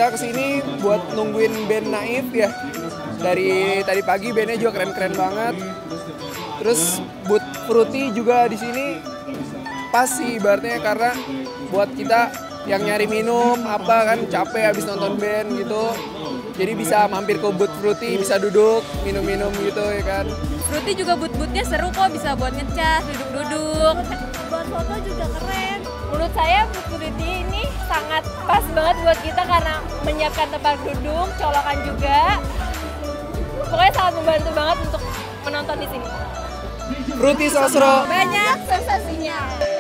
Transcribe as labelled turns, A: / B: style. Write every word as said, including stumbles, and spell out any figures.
A: kita kesini buat nungguin band Naif ya. Dari tadi pagi bandnya juga keren-keren banget. Terus booth Fruity juga di sini pas sih ibaratnya karena buat kita yang nyari minum apa kan capek habis nonton band gitu. Jadi bisa mampir ke booth Fruity, bisa duduk minum-minum gitu ya kan.
B: Fruity juga booth-boothnya seru kok, bisa buat ngecas, duduk-duduk.
C: Buat foto juga keren.
B: Menurut saya booth Fruity ini sangat pas banget buat kita karena menyiapkan tempat duduk, colokan juga. Pokoknya sangat membantu banget untuk menonton di sini.
A: Fruity Sosro.
C: Banyak sensasinya.